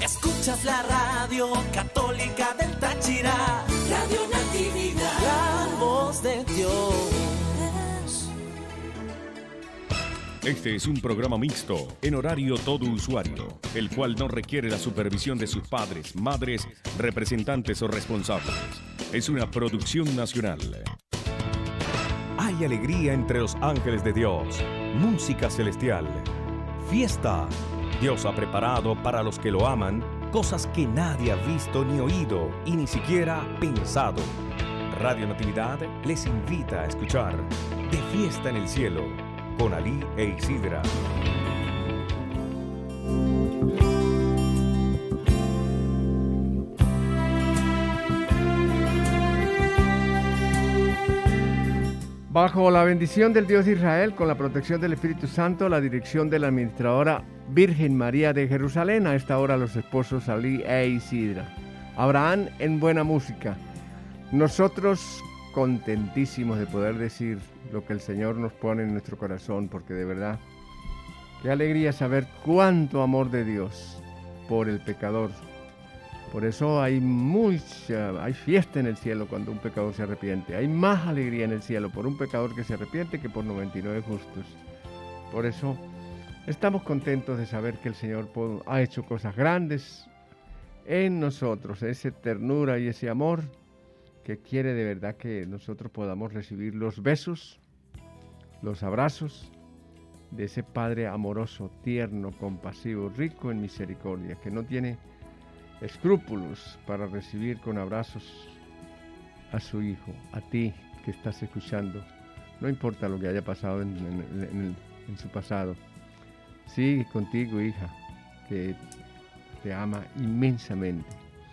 Escuchas la radio católica del Táchira, Radio Natividad, la voz de Dios. Este es un programa mixto, en horario todo usuario, el cual no requiere la supervisión de sus padres, madres, representantes o responsables. Es una producción nacional. Hay alegría entre los ángeles de Dios, música celestial, fiesta. Dios ha preparado para los que lo aman cosas que nadie ha visto ni oído y ni siquiera pensado. Radio Natividad les invita a escuchar De Fiesta en el Cielo con Alí e Isidra. Bajo la bendición del Dios de Israel, con la protección del Espíritu Santo, la dirección de la administradora Virgen María de Jerusalén, a esta hora los esposos Alí e Isidra. Abraham en buena música. Nosotros contentísimos de poder decir lo que el Señor nos pone en nuestro corazón, porque de verdad, qué alegría saber cuánto amor de Dios por el pecador. Por eso hay fiesta en el cielo cuando un pecador se arrepiente. Hay más alegría en el cielo por un pecador que se arrepiente que por 99 justos. Por eso estamos contentos de saber que el Señor ha hecho cosas grandes en nosotros, esa ternura y ese amor que quiere de verdad que nosotros podamos recibir los besos, los abrazos de ese Padre amoroso, tierno, compasivo, rico en misericordia, que no tiene escrúpulos para recibir con abrazos a su Hijo, a ti que estás escuchando. No importa lo que haya pasado en su pasado. Sigue contigo, hija, que te ama inmensamente.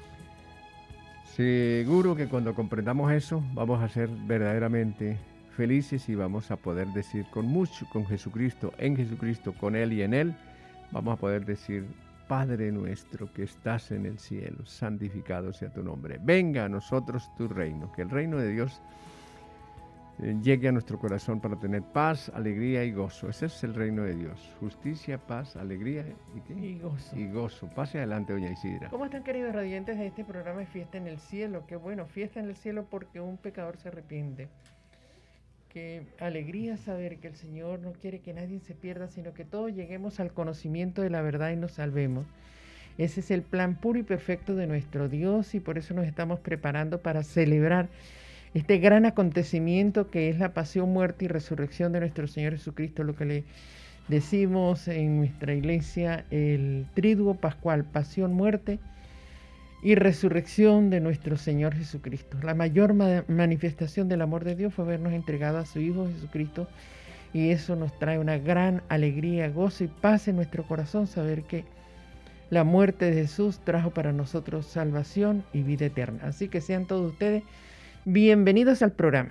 Seguro que cuando comprendamos eso, vamos a ser verdaderamente felices y vamos a poder decir con Jesucristo, en Jesucristo, con Él y en Él, vamos a poder decir: Padre nuestro que estás en el cielo, santificado sea tu nombre. Venga a nosotros tu reino, que el reino de Dios llegue a nuestro corazón para tener paz, alegría y gozo. Ese es el reino de Dios. Justicia, paz, alegría y gozo. Y gozo. Pase adelante, doña Isidra. ¿Cómo están, queridos radiantes de este programa de Fiesta en el Cielo? Qué bueno, fiesta en el cielo porque un pecador se arrepiente. Qué alegría saber que el Señor no quiere que nadie se pierda, sino que todos lleguemos al conocimiento de la verdad y nos salvemos. Ese es el plan puro y perfecto de nuestro Dios y por eso nos estamos preparando para celebrar este gran acontecimiento que es la pasión, muerte y resurrección de nuestro Señor Jesucristo, lo que le decimos en nuestra iglesia el triduo pascual, pasión, muerte y resurrección de nuestro Señor Jesucristo. La mayor manifestación del amor de Dios fue habernos entregado a su Hijo Jesucristo y eso nos trae una gran alegría, gozo y paz en nuestro corazón, saber que la muerte de Jesús trajo para nosotros salvación y vida eterna. Así que sean todos ustedes bienvenidos al programa.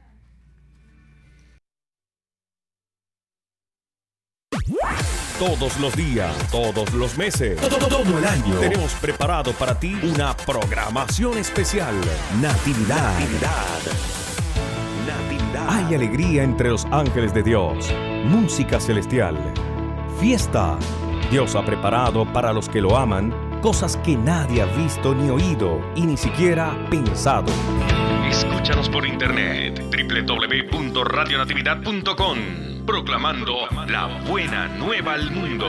Todos los días, todos los meses, todo el año, tenemos preparado para ti una programación especial. Natividad. Hay alegría entre los ángeles de Dios, música celestial, fiesta. Dios ha preparado para los que lo aman cosas que nadie ha visto ni oído y ni siquiera pensado. Escúchanos por internet www.radionatividad.com, proclamando la buena nueva al mundo.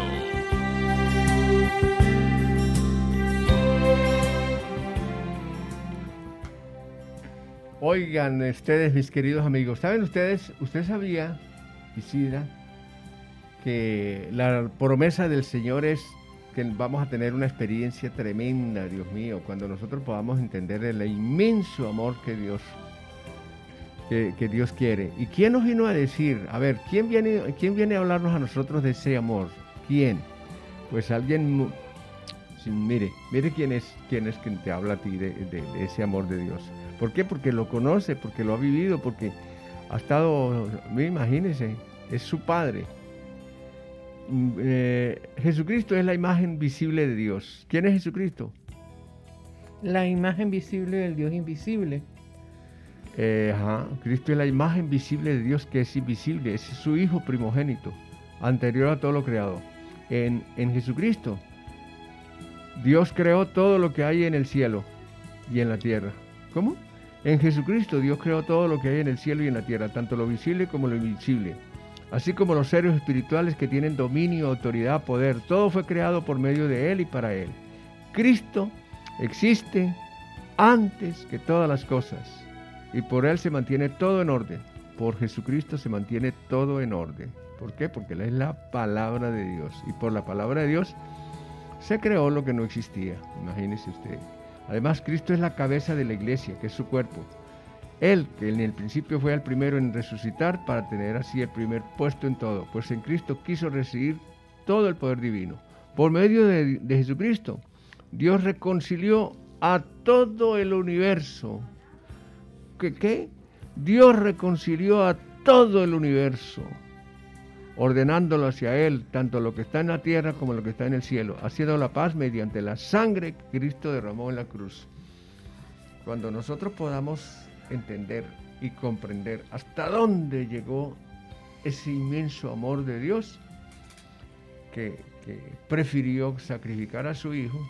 Oigan ustedes, mis queridos amigos, ¿saben ustedes? ¿Usted sabía, Isidra, que la promesa del Señor es que vamos a tener una experiencia tremenda, Dios mío, cuando nosotros podamos entender el inmenso amor que Dios quiere? ¿Y quién nos vino a decir? A ver, ¿quién viene a hablarnos a nosotros de ese amor? ¿Quién? Pues alguien, mire quién es quien te habla a ti de ese amor de Dios. ¿Por qué? Porque lo conoce, porque lo ha vivido, porque ha estado, imagínense, es su Padre. Jesucristo es la imagen visible de Dios. ¿Quién es Jesucristo? La imagen visible del Dios invisible. Cristo es la imagen visible de Dios que es invisible. Es su Hijo primogénito, anterior a todo lo creado. En Jesucristo Dios creó todo lo que hay en el cielo y en la tierra. ¿Cómo? En Jesucristo Dios creó todo lo que hay en el cielo y en la tierra, tanto lo visible como lo invisible, así como los seres espirituales que tienen dominio, autoridad, poder. Todo fue creado por medio de Él y para Él. Cristo existe antes que todas las cosas y por Él se mantiene todo en orden. Por Jesucristo se mantiene todo en orden. ¿Por qué? Porque Él es la palabra de Dios y por la palabra de Dios se creó lo que no existía. Imagínese usted. Además, Cristo es la cabeza de la iglesia, que es su cuerpo. Él, que en el principio fue el primero en resucitar para tener así el primer puesto en todo, pues en Cristo quiso recibir todo el poder divino. Por medio de Jesucristo, Dios reconcilió a todo el universo. ¿Qué? Dios reconcilió a todo el universo, ordenándolo hacia Él, tanto lo que está en la tierra como lo que está en el cielo, haciendo la paz mediante la sangre que Cristo derramó en la cruz. Cuando nosotros podamos entender y comprender hasta dónde llegó ese inmenso amor de Dios, que prefirió sacrificar a su Hijo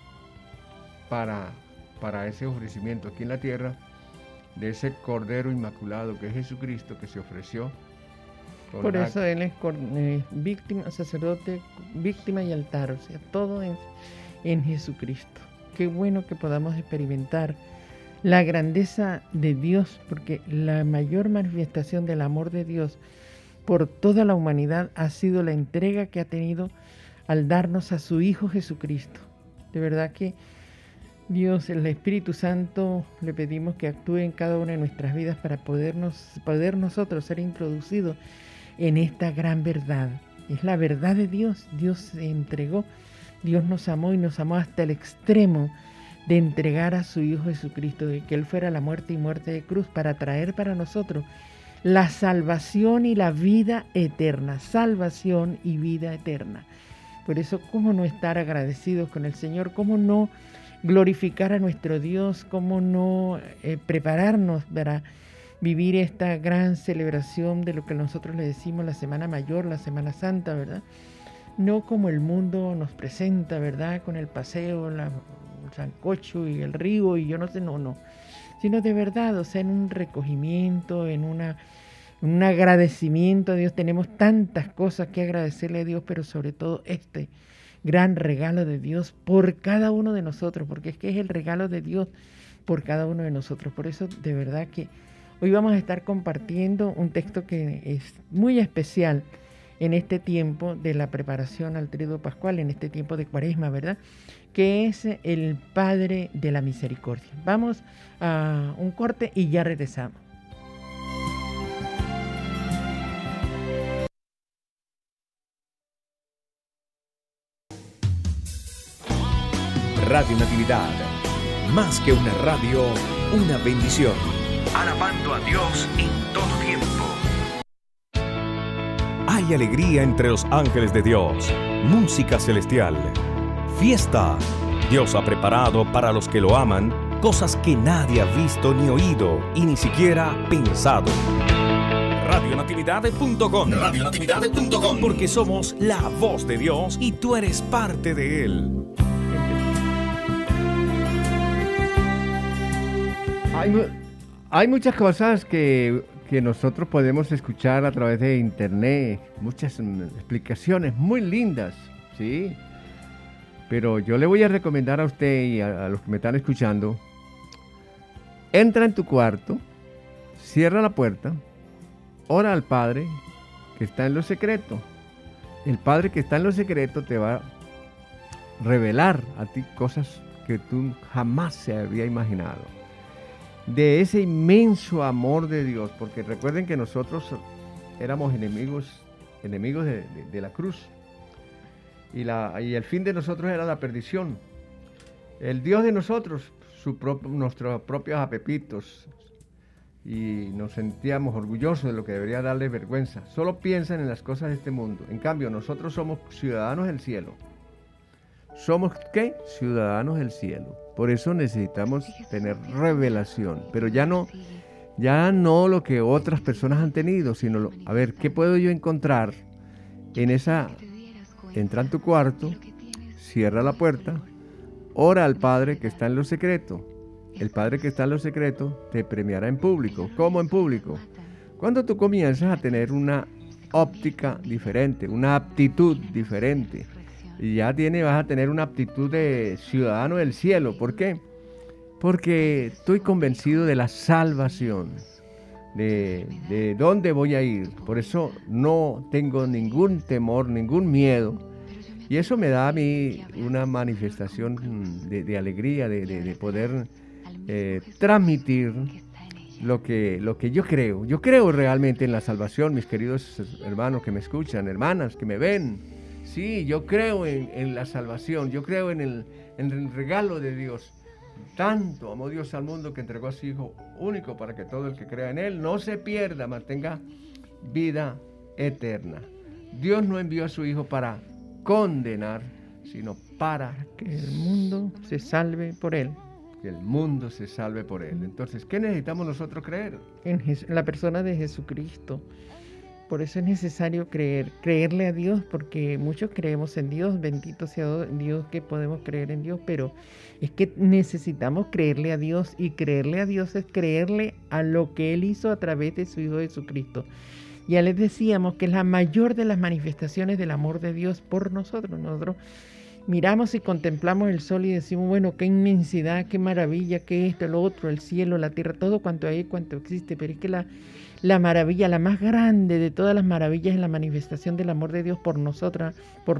para ese ofrecimiento aquí en la tierra, de ese Cordero Inmaculado que es Jesucristo, que se ofreció. Por eso Él es víctima, sacerdote, víctima y altar, o sea, todo en Jesucristo. Qué bueno que podamos experimentar la grandeza de Dios, porque la mayor manifestación del amor de Dios por toda la humanidad ha sido la entrega que ha tenido al darnos a su Hijo Jesucristo. De verdad que Dios, el Espíritu Santo, le pedimos que actúe en cada una de nuestras vidas para poder nosotros ser introducidos en esta gran verdad. Es la verdad de Dios. Dios se entregó, Dios nos amó y nos amó hasta el extremo de entregar a su Hijo Jesucristo, de que Él fuera la muerte y muerte de cruz, para traer para nosotros la salvación y la vida eterna. Salvación y vida eterna. Por eso, ¿cómo no estar agradecidos con el Señor? ¿Cómo no glorificar a nuestro Dios? ¿Cómo no prepararnos para vivir esta gran celebración de lo que nosotros le decimos la Semana Mayor, la Semana Santa, ¿verdad? No como el mundo nos presenta, ¿verdad? Con el paseo, el sancocho y el río y yo no sé, no. Sino de verdad, o sea, en un recogimiento, en un agradecimiento a Dios. Tenemos tantas cosas que agradecerle a Dios, pero sobre todo este gran regalo de Dios por cada uno de nosotros, porque es que es el regalo de Dios por cada uno de nosotros. Por eso, de verdad que hoy vamos a estar compartiendo un texto que es muy especial en este tiempo de la preparación al Tríodo Pascual, en este tiempo de Cuaresma, ¿verdad? Que es el Padre de la Misericordia. Vamos a un corte y ya regresamos. Radio Natividad, más que una radio, una bendición. Alabando a Dios en todo tiempo. Hay alegría entre los ángeles de Dios, música celestial, fiesta. Dios ha preparado para los que lo aman cosas que nadie ha visto ni oído y ni siquiera pensado. Radionatividad.com. Radionatividad.com. Porque somos la voz de Dios y tú eres parte de Él. Hay muchas cosas que nosotros podemos escuchar a través de internet, muchas explicaciones muy lindas, ¿sí? Pero yo le voy a recomendar a usted y a los que me están escuchando, entra en tu cuarto, cierra la puerta, ora al Padre que está en lo secreto. El Padre que está en lo secreto te va a revelar a ti cosas que tú jamás se había imaginado. De ese inmenso amor de Dios, porque recuerden que nosotros éramos enemigos de la cruz, y el fin de nosotros era la perdición. El Dios de nosotros, nuestros propios apepitos, y nos sentíamos orgullosos de lo que debería darle vergüenza. Solo piensan en las cosas de este mundo. En cambio, nosotros somos ciudadanos del cielo. ¿Somos qué? Ciudadanos del cielo. Por eso necesitamos tener revelación, pero ya no lo que otras personas han tenido, sino a ver, ¿qué puedo yo encontrar en esa? Entra en tu cuarto, cierra la puerta, ora al Padre que está en lo secreto. El Padre que está en lo secreto te premiará en público. ¿Cómo en público? Cuando tú comienzas a tener una óptica diferente, una aptitud diferente. Y ya vas a tener una aptitud de ciudadano del cielo. ¿Por qué? Porque estoy convencido de la salvación, de dónde voy a ir. Por eso no tengo ningún temor, ningún miedo. Y eso me da a mí una manifestación de alegría, de poder transmitir lo que yo creo. Yo creo realmente en la salvación, mis queridos hermanos que me escuchan, hermanas que me ven. Sí, yo creo en la salvación, yo creo en el regalo de Dios. Tanto amó Dios al mundo que entregó a su Hijo único para que todo el que crea en Él no se pierda, mas tenga vida eterna. Dios no envió a su Hijo para condenar, sino para que el mundo se salve por Él. Que el mundo se salve por Él. Entonces, ¿qué necesitamos nosotros creer? En la persona de Jesucristo. Por eso es necesario creerle a Dios, porque muchos creemos en Dios, bendito sea Dios que podemos creer en Dios, pero es que necesitamos creerle a Dios, y creerle a Dios es creerle a lo que Él hizo a través de su Hijo Jesucristo. Ya les decíamos que es la mayor de las manifestaciones del amor de Dios por nosotros. Nosotros miramos y contemplamos el sol y decimos, bueno, qué inmensidad, qué maravilla, qué esto, lo otro, el cielo, la tierra, todo cuanto hay, cuanto existe, pero es que la maravilla, la más grande de todas las maravillas es la manifestación del amor de Dios por nosotros,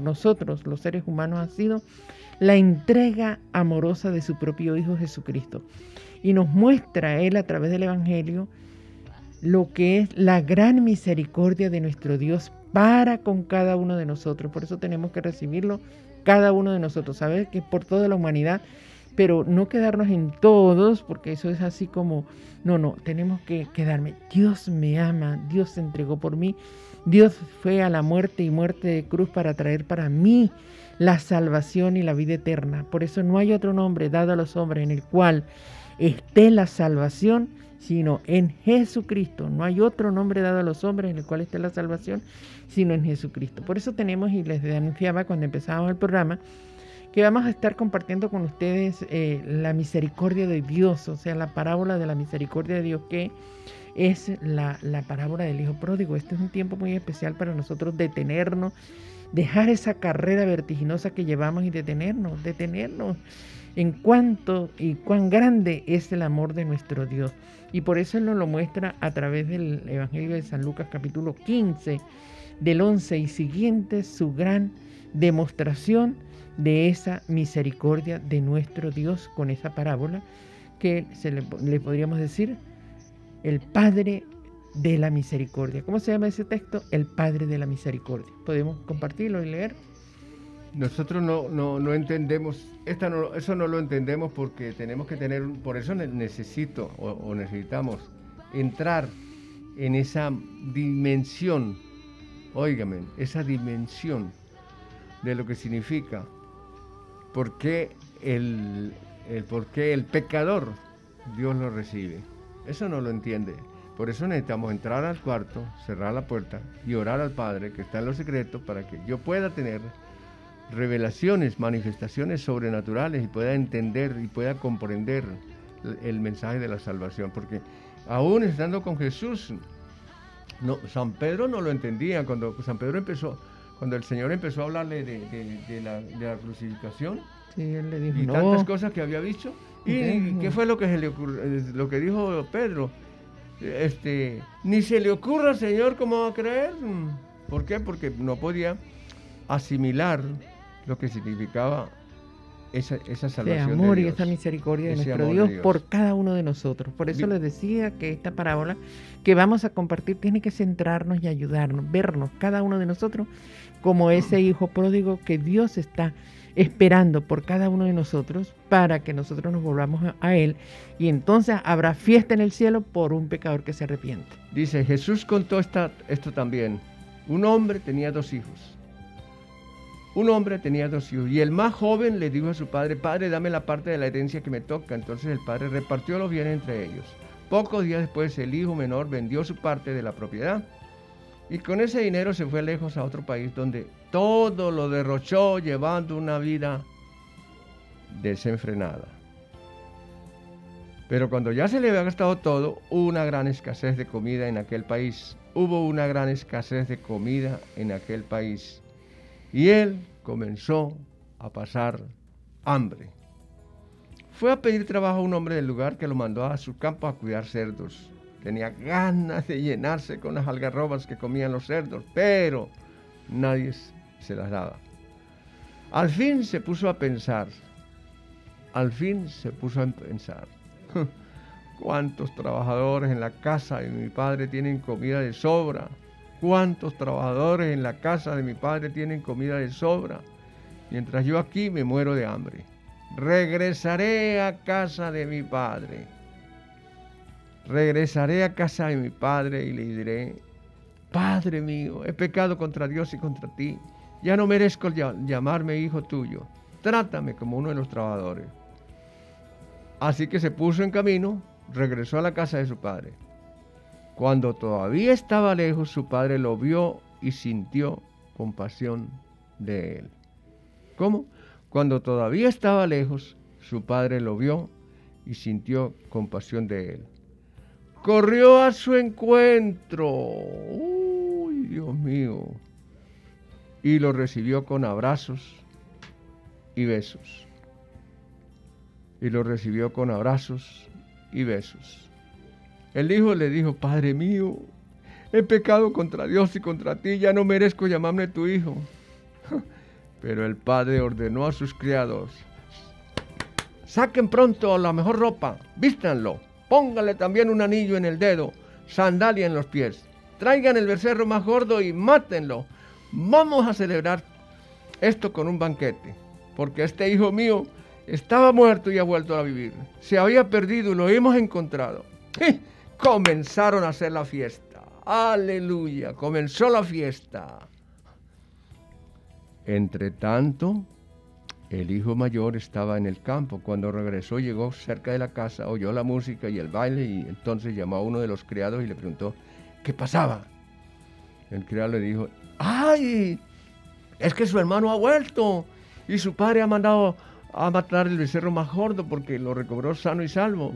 los seres humanos, ha sido la entrega amorosa de su propio Hijo Jesucristo. Y nos muestra Él a través del Evangelio lo que es la gran misericordia de nuestro Dios para con cada uno de nosotros. Por eso tenemos que recibirlo cada uno de nosotros, saber que por toda la humanidad, pero no quedarnos en todos, porque eso es así como, no, tenemos que quedarme. Dios me ama, Dios se entregó por mí, Dios fue a la muerte y muerte de cruz para traer para mí la salvación y la vida eterna. Por eso no hay otro nombre dado a los hombres en el cual esté la salvación, sino en Jesucristo. No hay otro nombre dado a los hombres en el cual esté la salvación, sino en Jesucristo. Por eso tenemos, y les anunciaba cuando empezábamos el programa, que vamos a estar compartiendo con ustedes la misericordia de Dios, o sea, la parábola de la misericordia de Dios, que es la parábola del Hijo Pródigo. Este es un tiempo muy especial para nosotros detenernos, dejar esa carrera vertiginosa que llevamos y detenernos en cuánto y cuán grande es el amor de nuestro Dios. Y por eso Él nos lo muestra a través del Evangelio de San Lucas, capítulo 15, del 11 y siguientes, su gran demostración de esa misericordia de nuestro Dios con esa parábola que le podríamos decir el Padre de la Misericordia. ¿Cómo se llama ese texto? El Padre de la Misericordia. ¿Podemos compartirlo y leer? Nosotros no entendemos, eso no lo entendemos porque tenemos que tener, por eso necesitamos entrar en esa dimensión, óigame, esa dimensión de lo que significa, por qué el pecador Dios lo recibe. Eso no lo entiende. Por eso necesitamos entrar al cuarto, cerrar la puerta y orar al Padre que está en lo secreto para que yo pueda tener revelaciones, manifestaciones sobrenaturales y pueda entender y pueda comprender el mensaje de la salvación, porque aún estando con Jesús, San Pedro no lo entendía. Cuando el Señor empezó a hablarle de la crucificación, sí, él le dijo, y tantas cosas que había visto, y ¿qué fue lo que lo que dijo Pedro? Ni se le ocurra, Señor, cómo va a creer. ¿Por qué? Porque no podía asimilar lo que significaba esa salvación de amor de y Dios, esa misericordia de nuestro Dios por cada uno de nosotros. Por eso les decía que esta parábola que vamos a compartir tiene que centrarnos y ayudarnos, vernos cada uno de nosotros como ese hijo pródigo que Dios está esperando por cada uno de nosotros para que nosotros nos volvamos a Él, y entonces habrá fiesta en el cielo por un pecador que se arrepiente. Dice, Jesús contó esto también. Un hombre tenía dos hijos. Y el más joven le dijo a su padre, Padre, dame la parte de la herencia que me toca. Entonces el padre repartió los bienes entre ellos. Pocos días después el hijo menor vendió su parte de la propiedad y con ese dinero se fue lejos a otro país donde todo lo derrochó llevando una vida desenfrenada. Pero cuando ya se le había gastado todo, hubo una gran escasez de comida en aquel país. Hubo una gran escasez de comida en aquel país. Y él comenzó a pasar hambre. Fue a pedir trabajo a un hombre del lugar que lo mandó a su campo a cuidar cerdos. Tenía ganas de llenarse con las algarrobas que comían los cerdos, pero nadie se las daba. Al fin se puso a pensar. ¿Cuántos trabajadores en la casa de mi padre tienen comida de sobra? ¿Cuántos trabajadores en la casa de mi padre tienen comida de sobra? Mientras yo aquí me muero de hambre. Regresaré a casa de mi padre. Regresaré a casa de mi padre y le diré: Padre mío, he pecado contra Dios y contra ti. Ya no merezco llamarme hijo tuyo. Trátame como uno de los trabajadores. Así que se puso en camino, regresó a la casa de su padre. Cuando todavía estaba lejos, su padre lo vio y sintió compasión de él. ¿Cómo? Cuando todavía estaba lejos, su padre lo vio y sintió compasión de él. Corrió a su encuentro. ¡Uy, Dios mío! Y lo recibió con abrazos y besos. Y lo recibió con abrazos y besos. El hijo le dijo: Padre mío, he pecado contra Dios y contra ti, ya no merezco llamarme tu hijo. Pero el padre ordenó a sus criados: saquen pronto la mejor ropa, vístanlo, pónganle también un anillo en el dedo, sandalia en los pies, traigan el becerro más gordo y mátenlo. Vamos a celebrar esto con un banquete, porque este hijo mío estaba muerto y ha vuelto a vivir. Se había perdido y lo hemos encontrado. ¡Sí! Comenzaron a hacer la fiesta. ¡Aleluya! Comenzó la fiesta. Entre tanto, el hijo mayor estaba en el campo. Cuando regresó, llegó cerca de la casa, oyó la música y el baile, y entonces llamó a uno de los criados y le preguntó qué pasaba. El criado le dijo: ¡ay! Es que su hermano ha vuelto y su padre ha mandado a matar el becerro más gordo porque lo recobró sano y salvo.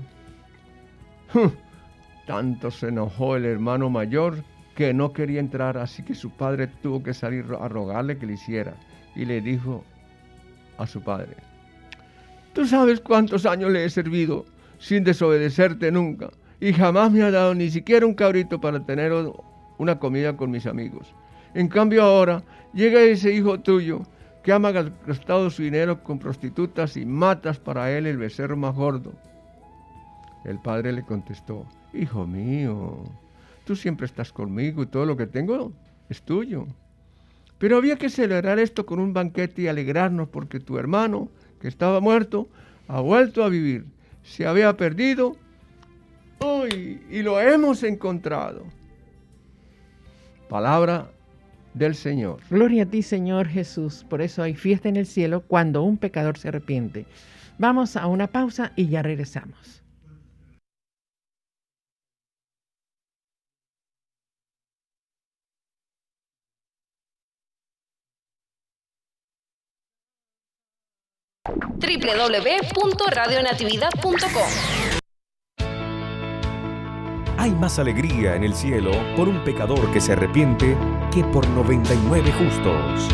Tanto se enojó el hermano mayor que no quería entrar, así que su padre tuvo que salir a rogarle que le hiciera. Y le dijo a su padre: tú sabes cuántos años le he servido sin desobedecerte nunca, y jamás me ha dado ni siquiera un cabrito para tener una comida con mis amigos. En cambio ahora llega ese hijo tuyo que ha malgastado su dinero con prostitutas y matas para él el becerro más gordo. El padre le contestó: hijo mío, tú siempre estás conmigo y todo lo que tengo es tuyo. Pero había que celebrar esto con un banquete y alegrarnos porque tu hermano, que estaba muerto, ha vuelto a vivir. Se había perdido, y lo hemos encontrado. Palabra del Señor. Gloria a ti, Señor Jesús. Por eso hay fiesta en el cielo cuando un pecador se arrepiente. Vamos a una pausa y ya regresamos. www.radionatividad.com. Hay más alegría en el cielo por un pecador que se arrepiente que por 99 justos.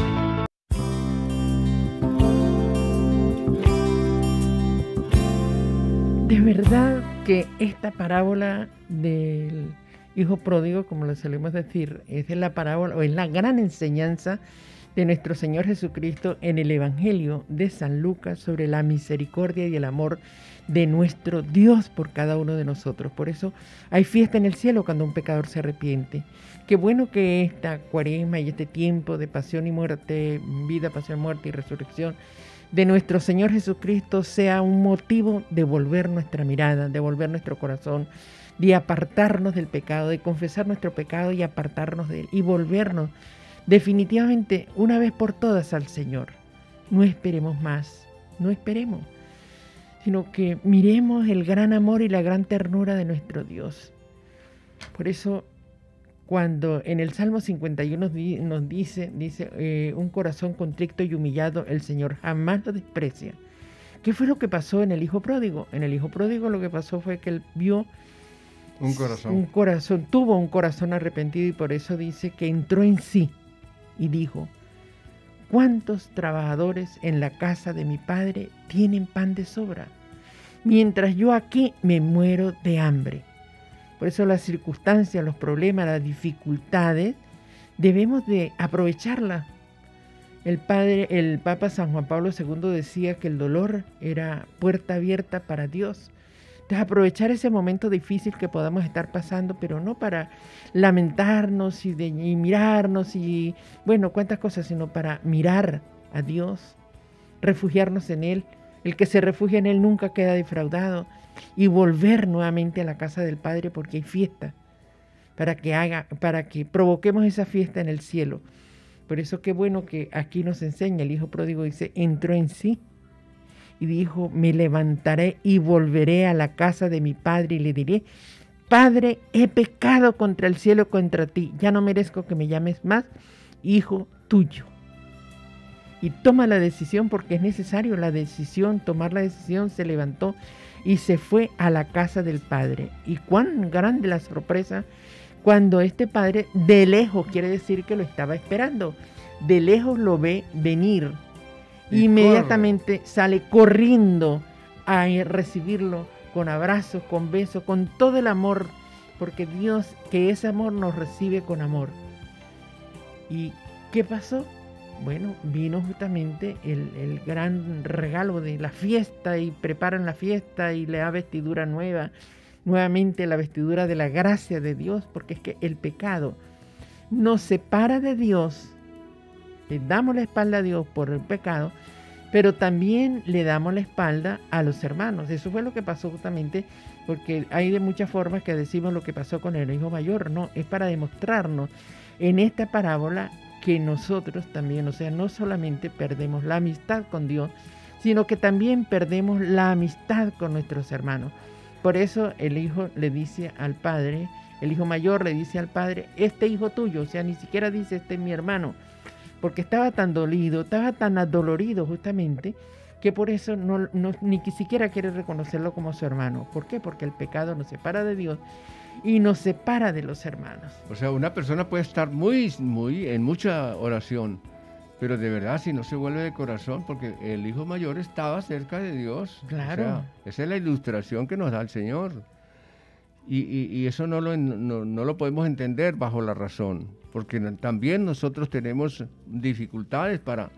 De verdad que esta parábola del hijo pródigo, como le solemos decir, es la parábola o es la gran enseñanza de nuestro Señor Jesucristo en el Evangelio de San Lucas sobre la misericordia y el amor de nuestro Dios por cada uno de nosotros. Por eso hay fiesta en el cielo cuando un pecador se arrepiente. Qué bueno que esta cuaresma y este tiempo de pasión y muerte, vida, pasión, muerte y resurrección de nuestro Señor Jesucristo sea un motivo de volver nuestra mirada, de volver nuestro corazón, de apartarnos del pecado, de confesar nuestro pecado y apartarnos de él y volvernos definitivamente una vez por todas al Señor. No esperemos más, no esperemos, sino que miremos el gran amor y la gran ternura de nuestro Dios. Por eso, cuando en el Salmo 51 nos dice un corazón contrito y humillado, el Señor jamás lo desprecia, ¿Qué fue lo que pasó en el hijo pródigo? En el hijo pródigo lo que pasó fue que él vio tuvo un corazón arrepentido, y por eso dice que entró en sí y dijo: ¿cuántos trabajadores en la casa de mi padre tienen pan de sobra, mientras yo aquí me muero de hambre? Por eso las circunstancias, los problemas, las dificultades, debemos de aprovecharlas. El Papa San Juan Pablo II decía que el dolor era puerta abierta para Dios. Entonces, aprovechar ese momento difícil que podamos estar pasando, pero no para lamentarnos y mirarnos y, bueno, cuántas cosas, sino para mirar a Dios, refugiarnos en Él. El que se refugia en Él nunca queda defraudado, y volver nuevamente a la casa del Padre, porque hay fiesta, para que provoquemos esa fiesta en el cielo. Por eso qué bueno que aquí nos enseña el hijo pródigo, dice, entró en sí y dijo: me levantaré y volveré a la casa de mi padre y le diré: Padre, he pecado contra el cielo y contra ti, ya no merezco que me llames más hijo tuyo. Y toma la decisión, porque es necesario tomar la decisión. Se levantó y se fue a la casa del Padre. Y cuán grande la sorpresa cuando este padre, de lejos, quiere decir que lo estaba esperando, de lejos lo ve venir, inmediatamente sale corriendo a recibirlo con abrazos, con besos, con todo el amor, porque Dios, que ese amor nos recibe con amor. ¿Y qué pasó? Bueno, vino justamente el gran regalo de la fiesta, y preparan la fiesta y le da vestidura nueva, nuevamente la vestidura de la gracia de Dios, porque es que el pecado nos separa de Dios. Le damos la espalda a Dios por el pecado, pero también le damos la espalda a los hermanos. Eso fue lo que pasó justamente, porque hay de muchas formas que decimos lo que pasó con el hijo mayor. No, es para demostrarnos en esta parábola que nosotros también, o sea, no solamente perdemos la amistad con Dios, sino que también perdemos la amistad con nuestros hermanos. Por eso el hijo le dice al padre, el hijo mayor le dice al padre: este hijo tuyo, o sea, ni siquiera dice este es mi hermano, porque estaba tan dolido, estaba tan adolorido justamente, que por eso ni siquiera quiere reconocerlo como su hermano. ¿Por qué? Porque el pecado nos separa de Dios y nos separa de los hermanos. O sea, una persona puede estar en mucha oración, pero de verdad, si no se vuelve de corazón, porque el hijo mayor estaba cerca de Dios. Claro. O sea, esa es la ilustración que nos da el Señor. Y eso no lo podemos entender bajo la razón, porque también nosotros tenemos dificultades para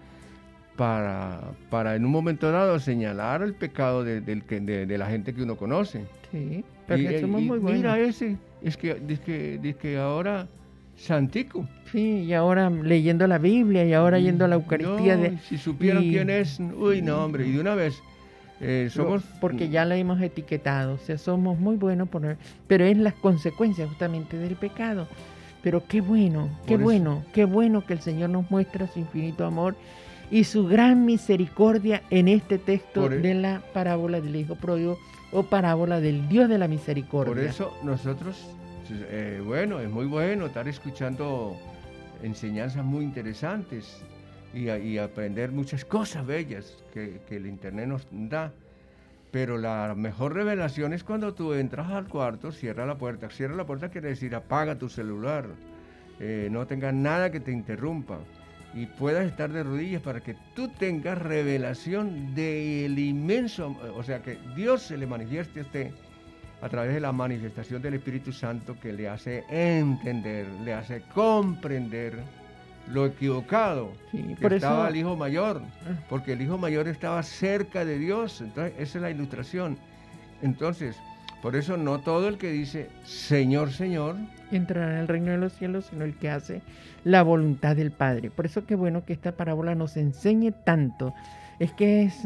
en un momento dado señalar el pecado de la gente que uno conoce. Sí, porque somos muy buenos. Mira ese, es que ahora santico. Sí, y ahora leyendo la Biblia, y ahora yendo a la Eucaristía. No, si supieran quién es, uy, no, hombre, y de una vez somos... Porque ya la hemos etiquetado, o sea, somos muy buenos, pero es las consecuencias justamente del pecado. Pero qué bueno que el Señor nos muestra su infinito amor y su gran misericordia en este texto de la parábola del hijo pródigo, o parábola del Dios de la misericordia. Por eso nosotros, bueno, es muy bueno estar escuchando enseñanzas muy interesantes y aprender muchas cosas bellas que el internet nos da. Pero la mejor revelación es cuando tú entras al cuarto, cierra la puerta. Cierra la puerta quiere decir apaga tu celular, no tengas nada que te interrumpa, y puedas estar de rodillas para que tú tengas revelación del inmenso, o sea, que Dios se le manifieste a usted a través de la manifestación del Espíritu Santo, que le hace entender, le hace comprender lo equivocado que estaba el hijo mayor, porque el hijo mayor estaba cerca de Dios. Entonces esa es la ilustración. Entonces, por eso no todo el que dice Señor, Señor entrará en el reino de los cielos, sino el que hace la voluntad del Padre. Por eso qué bueno que esta parábola nos enseñe tanto. Es que es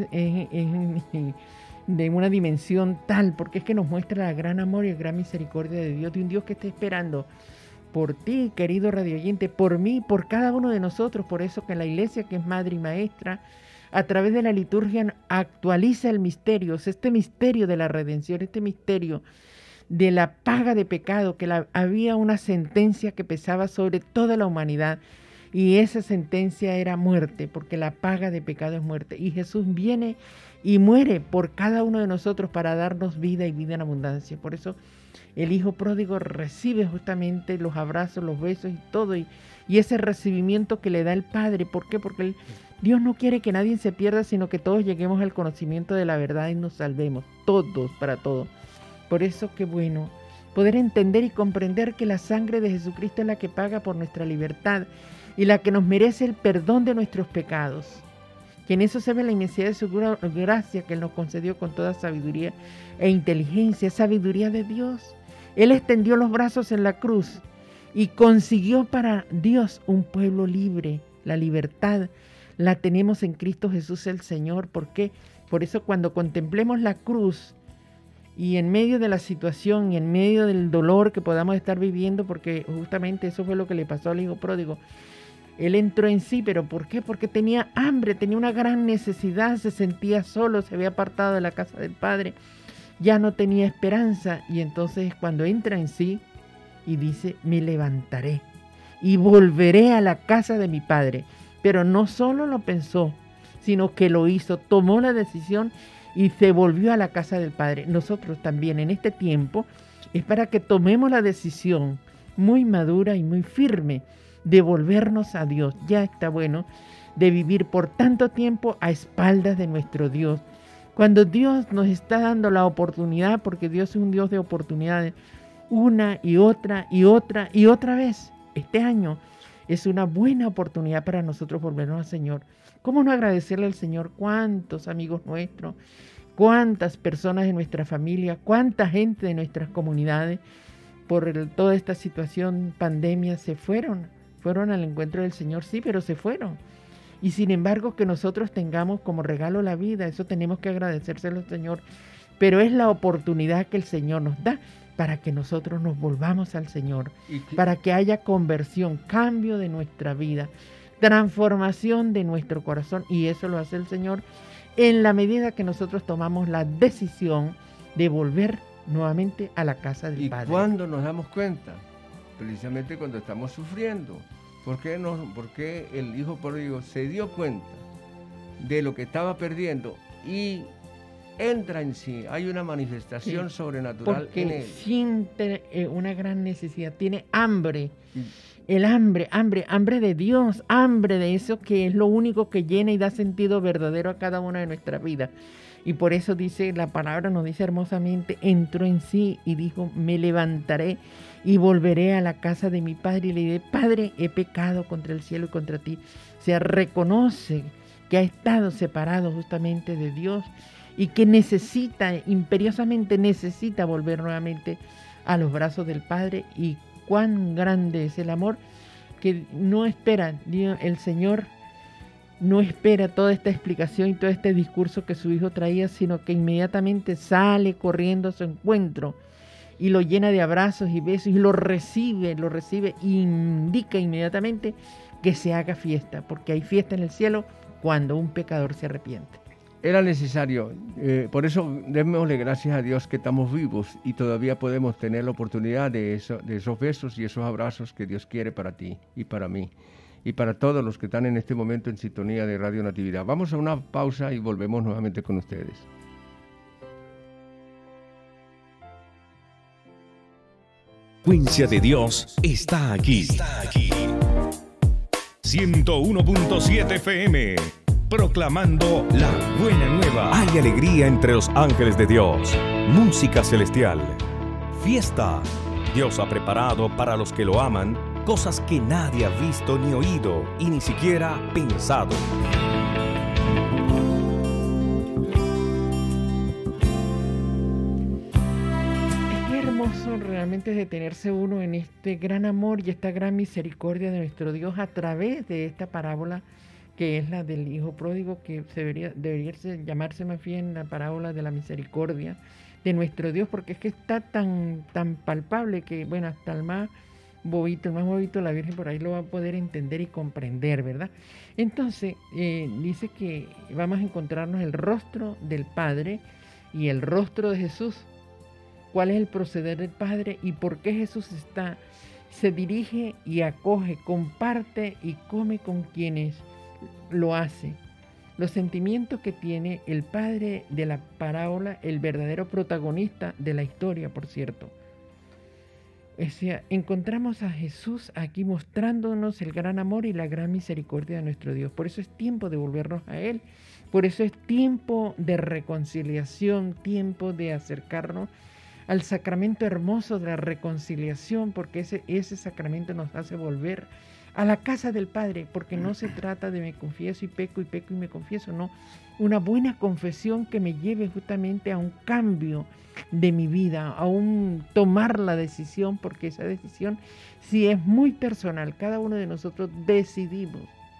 de una dimensión tal, porque es que nos muestra el gran amor y la gran misericordia de Dios, de un Dios que está esperando por ti, querido radioyente, por mí, por cada uno de nosotros. Por eso que la Iglesia, que es madre y maestra, a través de la liturgia actualiza el misterio, o sea, este misterio de la redención, este misterio de la paga de pecado, que había una sentencia que pesaba sobre toda la humanidad, y esa sentencia era muerte, porque la paga de pecado es muerte. Y Jesús viene y muere por cada uno de nosotros para darnos vida y vida en abundancia. Por eso el hijo pródigo recibe justamente los abrazos, los besos y todo, y ese recibimiento que le da el Padre. ¿Por qué? Porque Dios no quiere que nadie se pierda, sino que todos lleguemos al conocimiento de la verdad y nos salvemos, todos, para todos. Por eso, qué bueno poder entender y comprender que la sangre de Jesucristo es la que paga por nuestra libertad y la que nos merece el perdón de nuestros pecados. Que en eso se ve la inmensidad de su gracia que Él nos concedió con toda sabiduría e inteligencia, sabiduría de Dios. Él extendió los brazos en la cruz y consiguió para Dios un pueblo libre. La libertad la tenemos en Cristo Jesús el Señor. ¿Por qué? Por eso cuando contemplemos la cruz y en medio de la situación y en medio del dolor que podamos estar viviendo, porque justamente eso fue lo que le pasó al hijo pródigo, él entró en sí. ¿Pero por qué? Porque tenía hambre, tenía una gran necesidad, se sentía solo, se había apartado de la casa del Padre, ya no tenía esperanza. Y entonces cuando entra en sí y dice, me levantaré y volveré a la casa de mi Padre. Pero no solo lo pensó, sino que lo hizo, tomó la decisión y se volvió a la casa del Padre. Nosotros también en este tiempo es para que tomemos la decisión muy madura y muy firme de volvernos a Dios. Ya está bueno de vivir por tanto tiempo a espaldas de nuestro Dios. Cuando Dios nos está dando la oportunidad, porque Dios es un Dios de oportunidades, una y otra y otra y otra vez. Este año es una buena oportunidad para nosotros volvernos al Señor. ¿Cómo no agradecerle al Señor? Cuántos amigos nuestros, cuántas personas de nuestra familia, cuánta gente de nuestras comunidades, por toda esta situación, pandemia, se fueron al encuentro del Señor, sí, pero se fueron. Y sin embargo, que nosotros tengamos como regalo la vida, eso tenemos que agradecérselo al Señor. Pero es la oportunidad que el Señor nos da para que nosotros nos volvamos al Señor, para que haya conversión, cambio de nuestra vida, transformación de nuestro corazón, y eso lo hace el Señor en la medida que nosotros tomamos la decisión de volver nuevamente a la casa del Padre. ¿Y cuándo nos damos cuenta? Precisamente cuando estamos sufriendo. ¿Por qué el hijo pródigo se dio cuenta de lo que estaba perdiendo y entra en sí? Hay una manifestación sobrenatural en él. Siente una gran necesidad, tiene hambre. El hambre de Dios, hambre de eso que es lo único que llena y da sentido verdadero a cada una de nuestras vidas. Y por eso dice, la palabra nos dice hermosamente, entró en sí y dijo, me levantaré y volveré a la casa de mi Padre. Y le diré, Padre, he pecado contra el cielo y contra ti. O sea, reconoce que ha estado separado justamente de Dios y que imperiosamente necesita volver nuevamente a los brazos del Padre. Y cuán grande es el amor que no espera, el Señor no espera toda esta explicación y todo este discurso que su hijo traía, sino que inmediatamente sale corriendo a su encuentro y lo llena de abrazos y besos y lo recibe e indica inmediatamente que se haga fiesta, porque hay fiesta en el cielo cuando un pecador se arrepiente. Era necesario, por eso démosle gracias a Dios que estamos vivos y todavía podemos tener la oportunidad de esos besos y esos abrazos que Dios quiere para ti y para mí y para todos los que están en este momento en sintonía de Radio Natividad. Vamos a una pausa y volvemos nuevamente con ustedes. Frecuencia de Dios está aquí. 101.7 FM. Proclamando la buena nueva. Hay alegría entre los ángeles de Dios. Música celestial. Fiesta. Dios ha preparado para los que lo aman cosas que nadie ha visto ni oído y ni siquiera pensado. Es hermoso realmente detenerse uno en este gran amor y esta gran misericordia de nuestro Dios a través de esta parábola que es la del hijo pródigo, que debería llamarse más bien la parábola de la misericordia de nuestro Dios, porque es que está tan palpable que, bueno, hasta el más bobito, la Virgen por ahí lo va a poder entender y comprender, ¿verdad? Entonces, dice que vamos a encontrarnos el rostro del Padre y el rostro de Jesús. ¿Cuál es el proceder del Padre y por qué Jesús se dirige y acoge, comparte y come con quienes lo hace? los sentimientos que tiene el padre de la parábola, el verdadero protagonista de la historia, por cierto. O sea, encontramos a Jesús aquí mostrándonos el gran amor y la gran misericordia de nuestro Dios. Por eso es tiempo de volvernos a Él. Por eso es tiempo de reconciliación, tiempo de acercarnos al sacramento hermoso de la reconciliación, porque ese sacramento nos hace volver a la casa del Padre, porque no se trata de me confieso y peco y me confieso, no. Una buena confesión que me lleve justamente a un cambio de mi vida, a un tomar la decisión, porque esa decisión sí es muy personal. Cada uno de nosotros decidimos,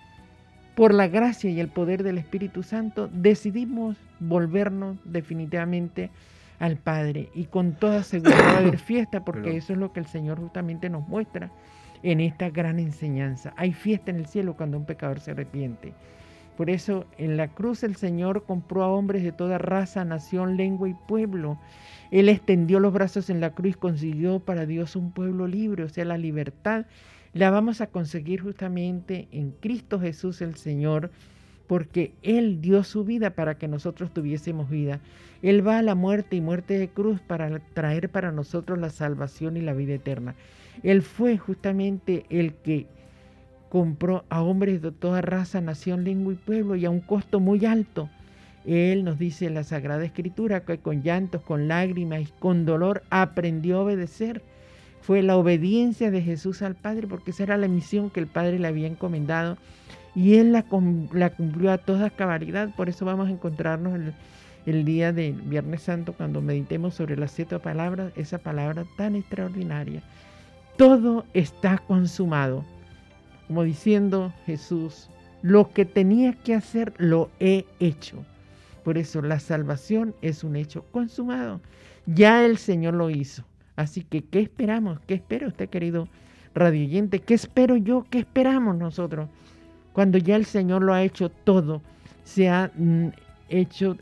por la gracia y el poder del Espíritu Santo, decidimos volvernos definitivamente al Padre, y con toda seguridad va a haber fiesta, porque eso es lo que el Señor justamente nos muestra en esta gran enseñanza. Hay fiesta en el cielo cuando un pecador se arrepiente. Por eso en la cruz el Señor compró a hombres de toda raza, nación, lengua y pueblo. Él extendió los brazos en la cruz y consiguió para Dios un pueblo libre. O sea, la libertad la vamos a conseguir justamente en Cristo Jesús el Señor, porque Él dio su vida para que nosotros tuviésemos vida. Él va a la muerte y muerte de cruz para traer para nosotros la salvación y la vida eterna. Él fue justamente el que compró a hombres de toda raza, nación, lengua y pueblo, y a un costo muy alto. Él nos dice en la Sagrada Escritura que con llantos, con lágrimas y con dolor aprendió a obedecer. Fue la obediencia de Jesús al Padre, porque esa era la misión que el Padre le había encomendado, y Él la cumplió a toda cabalidad. Por eso vamos a encontrarnos el día de Viernes Santo, cuando meditemos sobre las 7 palabras, esa palabra tan extraordinaria. Todo está consumado. Como diciendo Jesús, lo que tenía que hacer lo he hecho. Por eso la salvación es un hecho consumado. Ya el Señor lo hizo. Así que, ¿qué esperamos? ¿Qué espera usted, querido radioyente? ¿Qué espero yo? ¿Qué esperamos nosotros? Cuando ya el Señor lo ha hecho todo, se ha hecho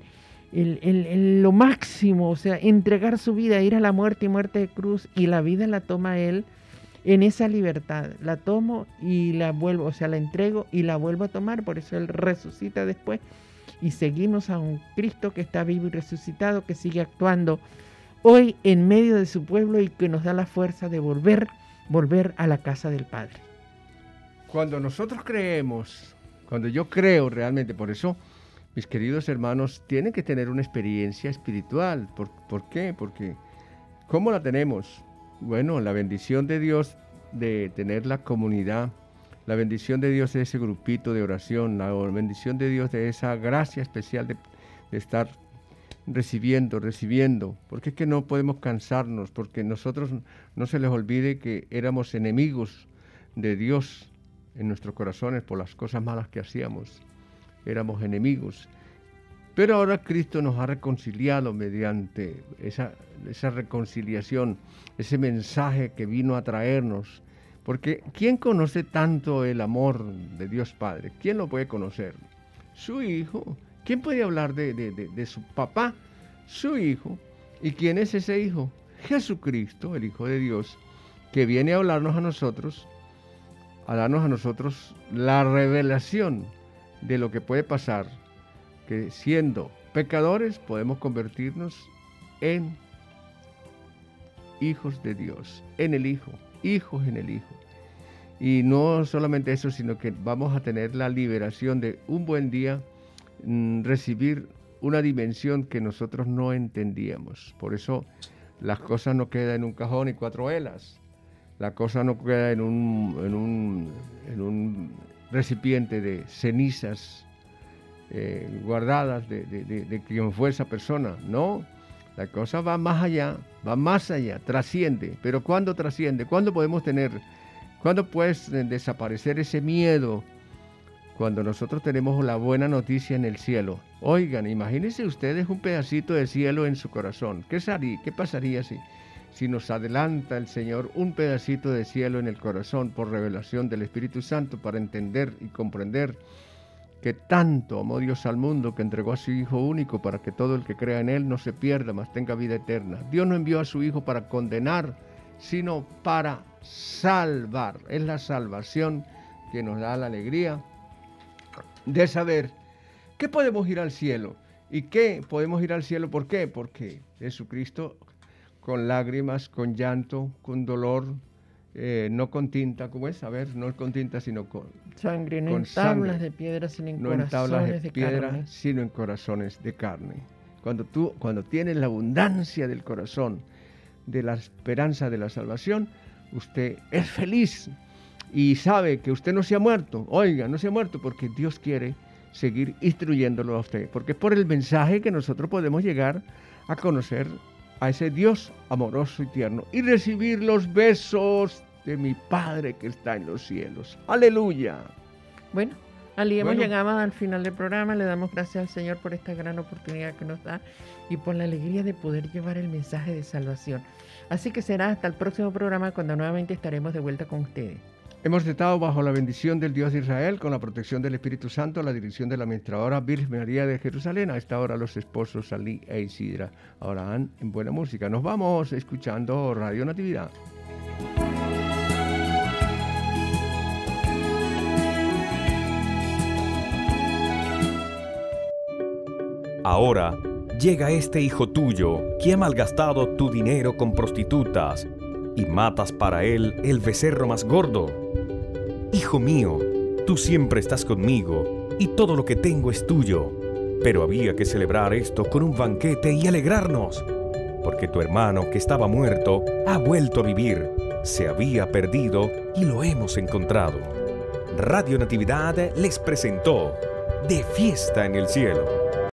lo máximo, o sea, entregar su vida, ir a la muerte y muerte de cruz, y la vida la toma Él en esa libertad. La tomo y la vuelvo, o sea, la entrego y la vuelvo a tomar. Por eso Él resucita después, y seguimos a un Cristo que está vivo y resucitado, que sigue actuando hoy en medio de su pueblo y que nos da la fuerza de volver a la casa del Padre. Cuando nosotros creemos, cuando yo creo realmente, por eso mis queridos hermanos tienen que tener una experiencia espiritual. ¿Por qué? Porque ¿cómo la tenemos? Bueno, la bendición de Dios de tener la comunidad, la bendición de Dios de ese grupito de oración, la bendición de Dios de esa gracia especial de estar recibiendo, porque es que no podemos cansarnos, porque nosotros no se les olvide que éramos enemigos de Dios en nuestros corazones por las cosas malas que hacíamos, éramos enemigos, pero ahora Cristo nos ha reconciliado mediante esa reconciliación, ese mensaje que vino a traernos, porque ¿quién conoce tanto el amor de Dios Padre? ¿Quién lo puede conocer? Su Hijo. ¿Quién puede hablar de su papá? Su Hijo. ¿Y quién es ese Hijo? Jesucristo, el Hijo de Dios, que viene a hablarnos a nosotros, a darnos a nosotros la revelación de lo que puede pasar, que siendo pecadores podemos convertirnos en hijos de Dios, en el Hijo, hijos en el Hijo. Y no solamente eso, sino que vamos a tener la liberación de un buen día, recibir una dimensión que nosotros no entendíamos. Por eso las cosas no quedan en un cajón y 4 velas. La cosa no queda en un recipiente de cenizas guardadas de quien fue esa persona. No, la cosa va más allá, trasciende. Pero ¿cuándo trasciende? ¿Cuándo puede desaparecer ese miedo? Cuando nosotros tenemos la buena noticia en el cielo. Oigan, imagínense ustedes un pedacito de cielo en su corazón. ¿Qué pasaría si nos adelanta el Señor un pedacito de cielo en el corazón por revelación del Espíritu Santo para entender y comprender que tanto amó Dios al mundo que entregó a su Hijo único para que todo el que crea en Él no se pierda, mas tenga vida eterna? Dios no envió a su Hijo para condenar, sino para salvar. Es la salvación que nos da la alegría de saber ¿Qué podemos ir al cielo? ¿Y qué podemos ir al cielo? ¿Por qué? Porque Jesucristo, con lágrimas, con llanto, con dolor, no con tinta, ¿cómo es? A ver, no con tinta, sino con sangre, no con en tablas sangre. de piedra, sino en No en tablas corazones de de piedra, carne. sino en corazones de carne. Cuando tienes la abundancia del corazón, de la esperanza de la salvación, usted es feliz y sabe que usted no se ha muerto. Oiga, no se ha muerto porque Dios quiere seguir instruyéndolo a usted, porque es por el mensaje que nosotros podemos llegar a conocer a ese Dios amoroso y tierno y recibir los besos de mi Padre que está en los cielos. ¡Aleluya! Bueno, Ali, hemos Bueno. llegado al final del programa. Le damos gracias al Señor por esta gran oportunidad que nos da y por la alegría de poder llevar el mensaje de salvación. Así que será hasta el próximo programa cuando nuevamente estaremos de vuelta con ustedes. Hemos estado bajo la bendición del Dios de Israel, con la protección del Espíritu Santo, la dirección de la administradora Virgen María de Jerusalén. A esta hora los esposos Salí e Isidra. Ahora van en buena música. Nos vamos escuchando Radio Natividad. Ahora llega este hijo tuyo que ha malgastado tu dinero con prostitutas y matas para él el becerro más gordo. Hijo mío, tú siempre estás conmigo y todo lo que tengo es tuyo, pero había que celebrar esto con un banquete y alegrarnos, porque tu hermano que estaba muerto ha vuelto a vivir, se había perdido y lo hemos encontrado. Radio Natividad les presentó De Fiesta en el Cielo.